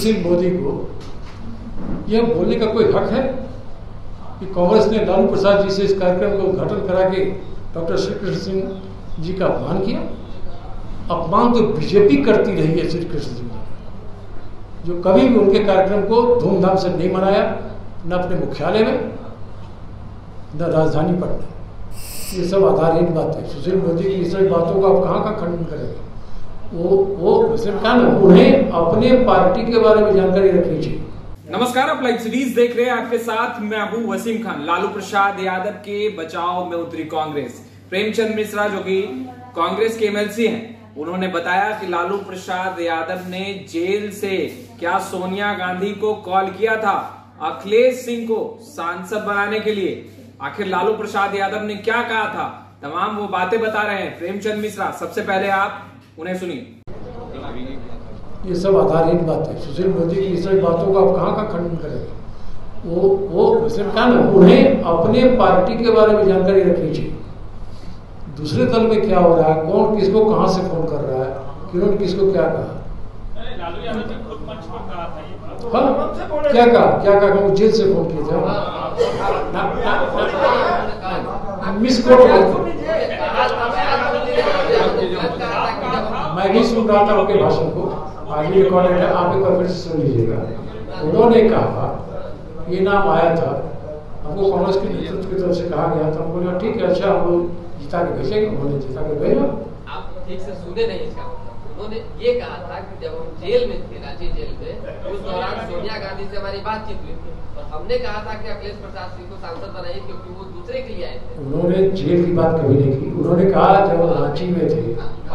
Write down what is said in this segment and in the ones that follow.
सुशील मोदी को यह बोलने का कोई हक है कि कांग्रेस ने लालू प्रसाद जी से इस कार्यक्रम का उद्घाटन करा के डॉक्टर श्री कृष्ण सिंह जी का अपमान किया? अपमान तो बीजेपी करती रही है श्री कृष्ण सिंह जी, जो कभी भी उनके कार्यक्रम को धूमधाम से नहीं मनाया, न अपने मुख्यालय में न राजधानी पटना। ये सब आधारहीन बात है। सुशील मोदी की इस बातों का आप कहाँ खंडन करेंगे? वो सिर्फ कहा ना, उन्हें अपने पार्टी के बारे में जानकारी रखनी चाहिए। नमस्कार, आप लाइव सीरीज देख रहे हैं। आपके साथ मैं हूं वसीम खान। लालू प्रसाद यादव के बचाव में उतरी कांग्रेस। प्रेमचंद मिश्रा जो कि कांग्रेस के एमएलसी हैं, उन्होंने बताया कि लालू प्रसाद यादव ने जेल से क्या सोनिया गांधी को कॉल किया था अखिलेश सिंह को सांसद बनाने के लिए। आखिर लालू प्रसाद यादव ने क्या कहा था, तमाम वो बातें बता रहे हैं प्रेमचंद मिश्रा। सबसे पहले आप उन्हें सुनिए। ये सब आधारहीन बात है। सुशील मोदी की इस बातों का आप कहाँ खंडन करेंगे? वो सिर्फ कहा ना, उन्हें अपने पार्टी के बारे में जानकारी रखनी चाहिए। दूसरे दल में क्या हो रहा है, कौन किसको कहां से फोन कर रहा है, किन्होंने किसको क्या कहा, क्या कहा वो जेल से फोन किए थे, मिस कॉल। मैं भी सुन रहा था उनके भाषण को, आगे रिकॉर्डेड है, आप एक बार फिर से सुन लीजिएगा। उन्होंने कहा ये नाम आया था, हमको कांग्रेस के नेतृत्व की तरफ से कहा गया था। हम बोले ठीक है, अच्छा हम लोग जिता के भेजेंगे। उन्होंने जिता के भेजा। आप ठीक से सुने नहीं इसका। उन्होंने ये कहा था कि जब हम जेल में थे, रांची जेल में, उस दौरान सोनिया गांधी से हमारी बातचीत हुई थी और हमने कहा था कि अखिलेश प्रसाद सिंह को सांसद बनाइए क्योंकि वो दूसरे के लिए आए थे। उन्होंने जेल की बात कभी नहीं की। उन्होंने कहा जब रांची में थे,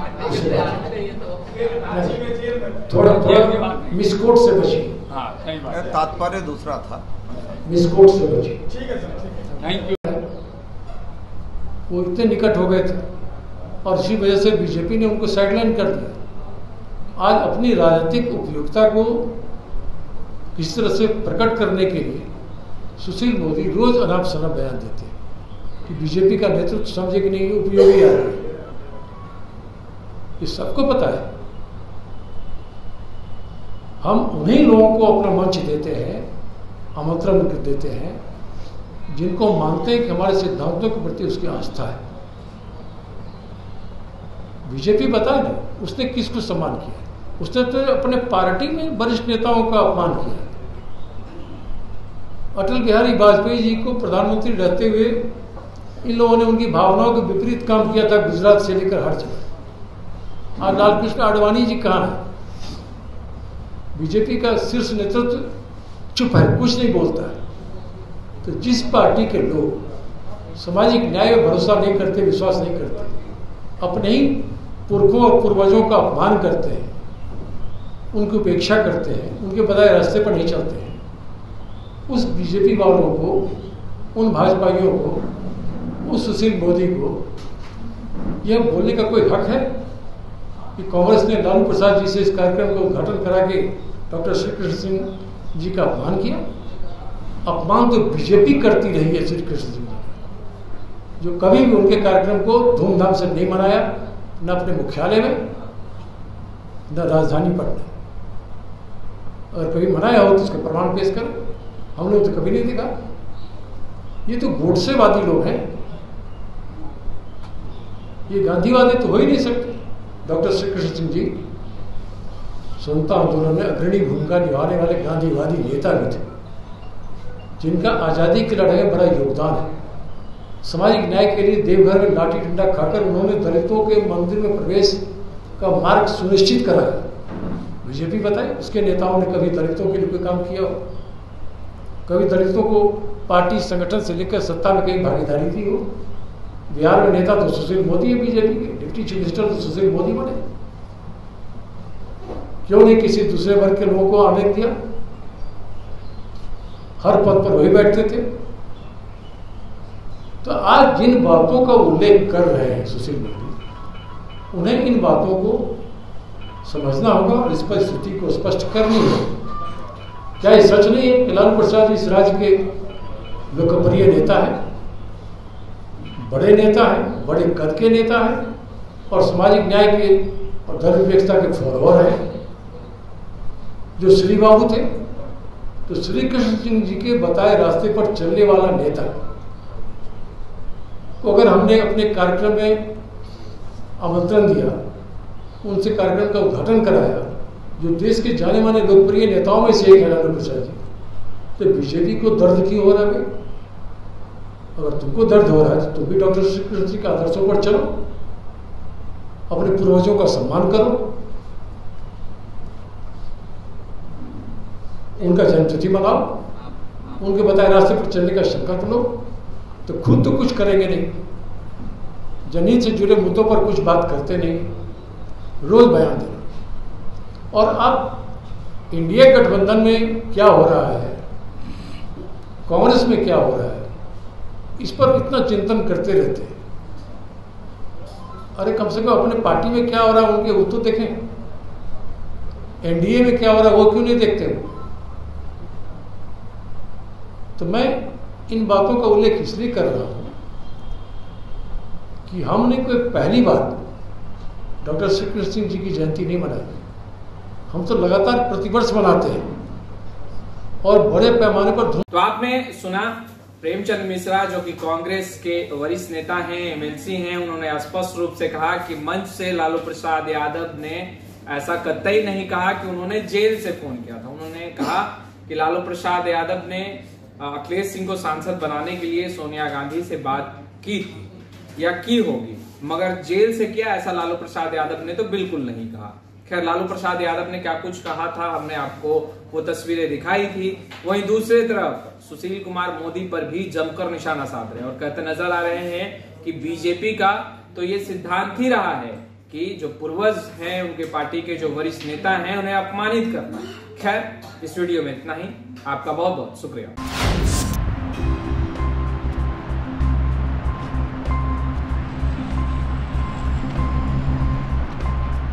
थोड़ा मिसकोट से बची, तात्पर्य दूसरा था, मिसकोट से बची। Thank you. वो इतने निकट हो गए थे और इसी वजह से बीजेपी ने उनको साइडलाइन कर दिया। आज अपनी राजनीतिक उपयोगिता को किसी तरह से प्रकट करने के लिए सुशील मोदी रोज अनाप शनाप बयान देते हैं कि बीजेपी का नेतृत्व समझे कि नहीं उपयोगी आ रहा है। ये सबको पता है। हम उन्हीं लोगों को अपना मंच देते हैं, आमंत्रण देते हैं, जिनको मानते हैं कि हमारे सिद्धांतों के प्रति उसकी आस्था है। बीजेपी बताए ना, उसने किसको सम्मान किया? उसने तो अपने पार्टी में वरिष्ठ नेताओं का अपमान किया। अटल बिहारी वाजपेयी जी को प्रधानमंत्री रहते हुए इन लोगों ने उनकी भावनाओं के विपरीत काम किया था, गुजरात से लेकर हर जगह। आज लालकृष्ण आडवाणी जी कहाँ है? बीजेपी का शीर्ष नेतृत्व चुप है, कुछ नहीं बोलता है। तो जिस पार्टी के लोग सामाजिक न्याय में भरोसा नहीं करते, विश्वास नहीं करते, अपने ही पुरखों और पूर्वजों का अपमान करते हैं, उनकी उपेक्षा करते हैं, उनके बताए रास्ते पर नहीं चलते हैं, उस बीजेपी वालों को, उन भाजपाइयों को, उस सुशील मोदी को यह बोलने का कोई हक है कि कांग्रेस ने लालू प्रसाद जी से इस कार्यक्रम का उद्घाटन करा के डॉक्टर श्री कृष्ण सिंह जी का अपमान किया? अपमान तो बीजेपी करती रही है श्री कृष्ण सिंह जी, जो कभी भी उनके कार्यक्रम को धूमधाम से नहीं मनाया, न अपने मुख्यालय में न राजधानी पटना। अगर कभी मनाया हो तो उसके प्रमाण पेश करें। हम लोग तो कभी नहीं देखा। ये तो गोडसेवादी लोग हैं, ये गांधीवादी तो हो ही नहीं सकते। डॉक्टर श्री कृष्ण सिंह जी स्वतंत्रता आंदोलन में अग्रणी भूमिका निभाने वाले गांधीवादी नेता भी थे, जिनका आज़ादी की लड़ाई में बड़ा योगदान है। सामाजिक न्याय के लिए देवघर में लाठी डंडा खाकर उन्होंने दलितों के मंदिर में प्रवेश का मार्ग सुनिश्चित कराया। बीजेपी बताए उसके नेताओं ने कभी दलितों के लिए कोई काम किया हो? कभी दलितों को पार्टी संगठन से लेकर सत्ता में कहीं भागीदारी दी हो? बिहार में नेता तो सुशील मोदी है, बीजेपी के डिप्टी चीफ मिनिस्टर तो सुशील मोदी बने। क्यों नहीं किसी दूसरे वर्ग के लोगों को आने दिया? हर पद पर वही बैठते थे। तो आज जिन बातों का उल्लेख कर रहे हैं सुशील मोदी, उन्हें इन बातों को समझना होगा और इस पर स्थिति को स्पष्ट करनी होगी। क्या ये सच नहीं है कि लालू प्रसाद इस राज्य के लोकप्रिय नेता है, बड़े नेता है, बड़े कद के नेता है और सामाजिक न्याय के और धर्मनिरपेक्षता के फॉलोअर हैं? जो श्री बाबू थे, तो श्री कृष्ण सिंह जी के बताए रास्ते पर चलने वाला नेता को अगर हमने अपने कार्यक्रम में आमंत्रण दिया, उनसे कार्यक्रम का उद्घाटन कराया, जो देश के जाने माने लोकप्रिय नेताओं में से एक है लालू प्रसाद जी, तो बीजेपी को दर्द क्यों हो रहा है? अगर तुमको दर्द हो रहा है तो तुम भी डॉक्टर श्री कृष्ण जी के आदर्शों पर चलो, अपने पूर्वजों का सम्मान करो, उनका जन्मतिथि मनाओ, उनके बताए रास्ते पर चलने का संकल्प लो। तो खुद तो कुछ करेंगे नहीं, जनहित से जुड़े मुद्दों पर कुछ बात करते नहीं, रोज बयान देना। और अब इंडिया गठबंधन में क्या हो रहा है, कांग्रेस में क्या हो रहा है, इस पर इतना चिंतन करते रहते हैं। अरे कम से कम अपने पार्टी में क्या हो रहा है उनके वो तो देखें, एनडीए में क्या हो रहा है वो क्यों नहीं देखते हो? तो मैं इन बातों का उल्लेख इसलिए कर रहा हूं कि हमने कोई पहली बार डॉक्टर श्री कृष्ण सिंह जी की जयंती नहीं मनाई, हम तो लगातार प्रतिवर्ष मनाते हैं और बड़े पैमाने पर। तो आपने सुना प्रेमचंद मिश्रा जो कि कांग्रेस के वरिष्ठ नेता हैं, एमएलसी हैं, उन्होंने स्पष्ट रूप से कहा कि मंच से लालू प्रसाद यादव ने ऐसा कतई नहीं कहा कि उन्होंने जेल से फोन किया था। उन्होंने कहा कि लालू प्रसाद यादव ने अखिलेश सिंह को सांसद बनाने के लिए सोनिया गांधी से बात की थी या की होगी, मगर जेल से किया ऐसा लालू प्रसाद यादव ने तो बिल्कुल नहीं कहा। खैर, लालू प्रसाद यादव ने क्या कुछ कहा था हमने आपको वो तस्वीरें दिखाई थी। वहीं दूसरी तरफ सुशील कुमार मोदी पर भी जमकर निशाना साध रहे हैं और कहते नजर आ रहे हैं कि बीजेपी का तो ये सिद्धांत ही रहा है कि जो पूर्वज हैं, उनके पार्टी के जो वरिष्ठ नेता हैं, उन्हें अपमानित करना। खैर, इस वीडियो में इतना ही। आपका बहुत बहुत शुक्रिया।